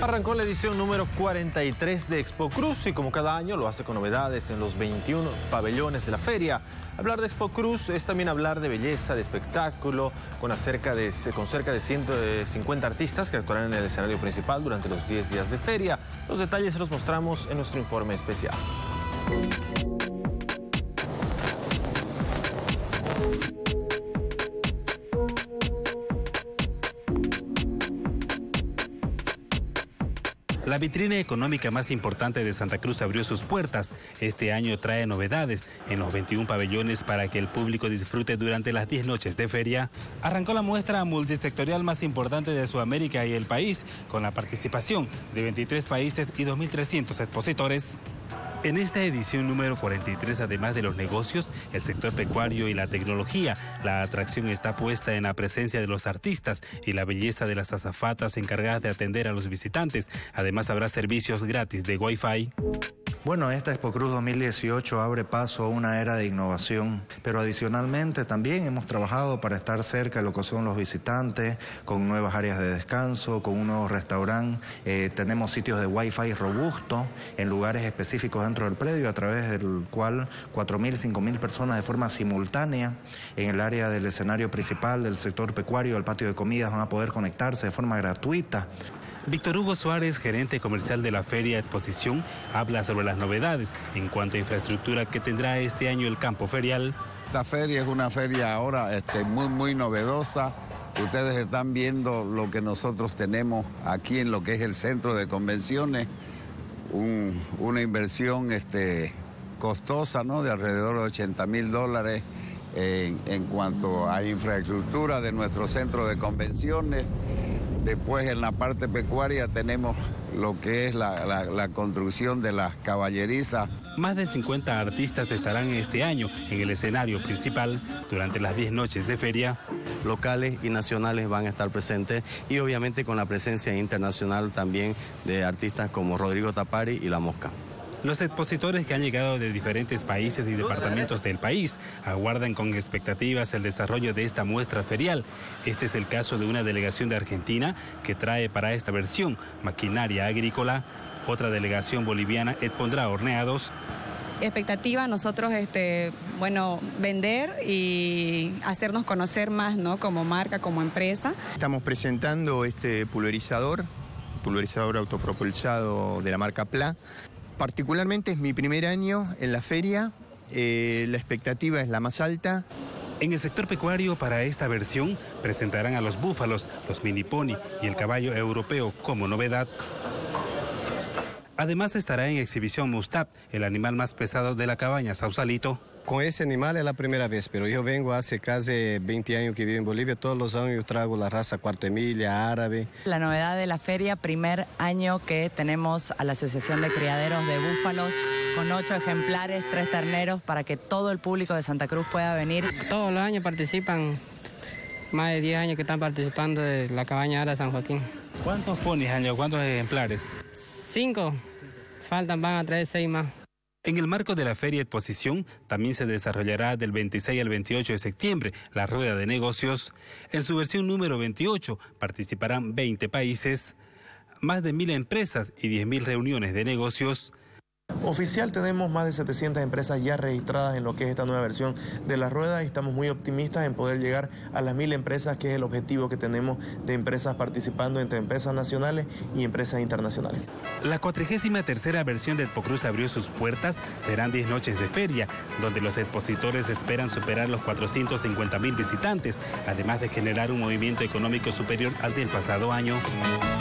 Arrancó la edición número 43 de Expo Cruz y como cada año lo hace con novedades en los 21 pabellones de la feria. Hablar de Expo Cruz es también hablar de belleza, de espectáculo, con cerca de 150 artistas que actuarán en el escenario principal durante los 10 días de feria. Los detalles se los mostramos en nuestro informe especial. La vitrina económica más importante de Santa Cruz abrió sus puertas. Este año trae novedades en los 21 pabellones para que el público disfrute durante las 10 noches de feria. Arrancó la muestra multisectorial más importante de Sudamérica y el país, con la participación de 23 países y 2.300 expositores. En esta edición número 43, además de los negocios, el sector pecuario y la tecnología, la atracción está puesta en la presencia de los artistas y la belleza de las azafatas encargadas de atender a los visitantes. Además, habrá servicios gratis de Wi-Fi. Bueno, esta Expo Cruz 2018 abre paso a una era de innovación, pero adicionalmente también hemos trabajado para estar cerca de lo que son los visitantes, con nuevas áreas de descanso, con un nuevo restaurante. Tenemos sitios de Wi-Fi robusto en lugares específicos dentro del predio, a través del cual 4.000, 5.000 personas de forma simultánea en el área del escenario principal, del sector pecuario, del patio de comidas, van a poder conectarse de forma gratuita. Víctor Hugo Suárez, gerente comercial de la Feria Exposición, habla sobre las novedades en cuanto a infraestructura que tendrá este año el campo ferial. Esta feria es una feria ahora muy novedosa. Ustedes están viendo lo que nosotros tenemos aquí en lo que es el centro de convenciones, una inversión costosa, ¿no?, de alrededor de $80.000 en cuanto a infraestructura de nuestro centro de convenciones. Después, en la parte pecuaria, tenemos lo que es la construcción de las caballerizas. Más de 50 artistas estarán este año en el escenario principal durante las 10 noches de feria. Locales y nacionales van a estar presentes y obviamente con la presencia internacional también de artistas como Rodrigo Tapari y La Mosca. Los expositores que han llegado de diferentes países y departamentos del país aguardan con expectativas el desarrollo de esta muestra ferial. Este es el caso de una delegación de Argentina que trae para esta versión maquinaria agrícola. Otra delegación boliviana expondrá horneados. Expectativa, nosotros, vender y hacernos conocer más, ¿no?, como marca, como empresa. Estamos presentando este pulverizador autopropulsado de la marca PLA. Particularmente es mi primer año en la feria, la expectativa es la más alta. En el sector pecuario para esta versión presentarán a los búfalos, los mini pony y el caballo europeo como novedad. Además estará en exhibición Mustap, el animal más pesado de la cabaña Sausalito. Con ese animal es la primera vez, pero yo vengo hace casi 20 años que vivo en Bolivia. Todos los años yo traigo la raza Cuarto Emilia, árabe. La novedad de la feria, primer año que tenemos a la Asociación de Criaderos de Búfalos, con 8 ejemplares, 3 terneros, para que todo el público de Santa Cruz pueda venir. Todos los años participan, más de 10 años que están participando de la cabaña Ara San Joaquín. ¿Cuántos ponis año? ¿Cuántos ejemplares? 5, faltan, van a traer 6 más. En el marco de la Feria Exposición también se desarrollará del 26 al 28 de septiembre la Rueda de Negocios. En su versión número 28 participarán 20 países, más de 1.000 empresas y 10.000 reuniones de negocios. Oficial, tenemos más de 700 empresas ya registradas en lo que es esta nueva versión de la rueda y estamos muy optimistas en poder llegar a las 1.000 empresas, que es el objetivo que tenemos de empresas participando entre empresas nacionales y empresas internacionales. La 43ª versión de Expo Cruz abrió sus puertas. Serán 10 noches de feria, donde los expositores esperan superar los 450.000 visitantes, además de generar un movimiento económico superior al del pasado año.